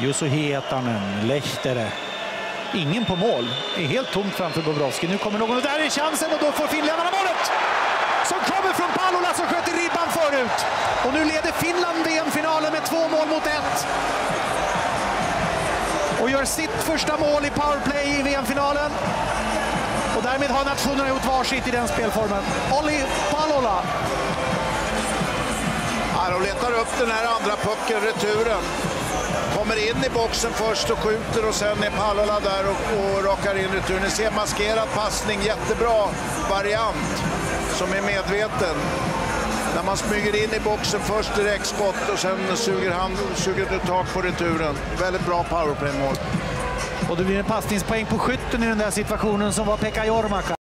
Juuso Hietanen, Lehtere. Ingen på mål. Det är helt tomt framför Bobrovski. Nu kommer någon och där är chansen och då får finländarna målet! Som kommer från Pallola som sköt i ribban förut. Och nu leder Finland VM-finalen med 2 mål mot 1. Och gör sitt första mål i powerplay i VM-finalen. Och därmed har nationerna gjort varsitt i den spelformen. Olli Pallola. Ja, de letar upp den här andra pucken, returen. Kommer in i boxen först och skjuter och sen är Pallola där och rakar in returen. Ni ser maskerad passning, jättebra variant som är medveten. När man smyger in i boxen först direkt skott och sen suger du tag på returen. Väldigt bra powerplay-mål. Och det blir en passningspoäng på skytten i den där situationen som var Pekka Jorma.